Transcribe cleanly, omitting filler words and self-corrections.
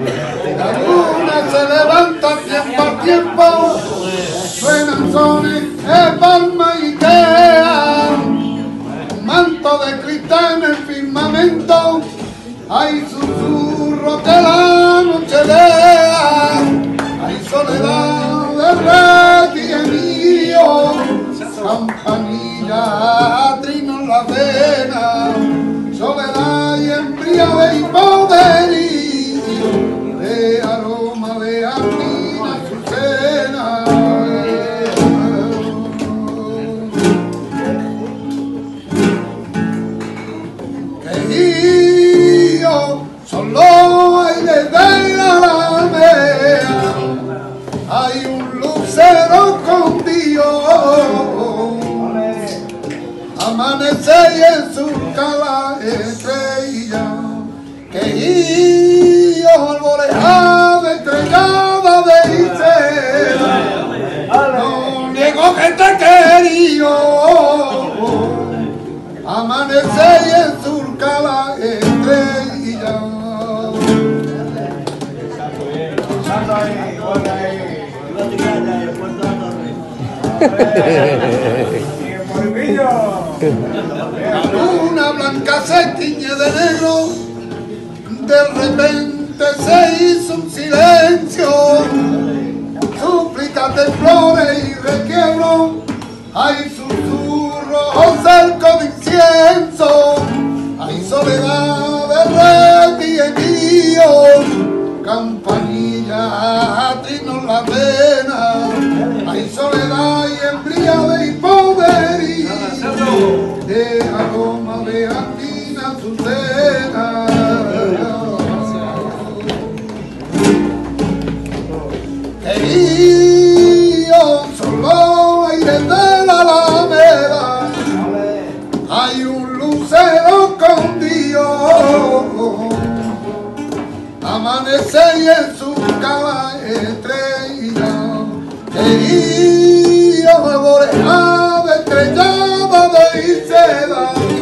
La luna se levanta tiempo a tiempo, suenan sones, palma y quea, un manto de cristal en el firmamento, hay susurros que la noche lea, hay soledad de rey mío, campanilla, trino en la vena, soledad y embriague y poderío, de aroma de armina azucena. Querido, solo aire de la alameda, hay un lucero escondido, amanece y en su cala estrella, que yo alborejada estrellada de Isela, no niego que te querido, amanece y en su cala estrella. La luna blanca se tiñe de negro, de repente se hizo un silencio, súplicas de flores y requiebro, hay susurros cerco de incienso, hay soledad de requiem, campanilla, trino en la pena, hay soledad y embriague y poderío, de aroma de antina azucena. Querido, solo aire de la alameda, hay un lucero escondido, amanece y en su cama estrella, querido, arborejada estrellada de seda.